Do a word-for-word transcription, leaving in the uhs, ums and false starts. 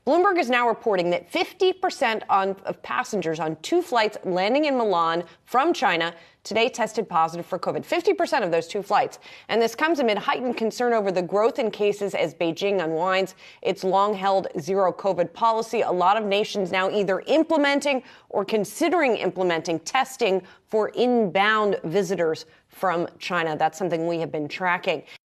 Bloomberg is now reporting that fifty percent on, of passengers on two flights landing in Milan from China today tested positive for COVID. fifty percent of those two flights. And this comes amid heightened concern over the growth in cases as Beijing unwinds its long-held zero COVID policy. A lot of nations now either implementing or considering implementing testing for inbound visitors from China. That's something we have been tracking.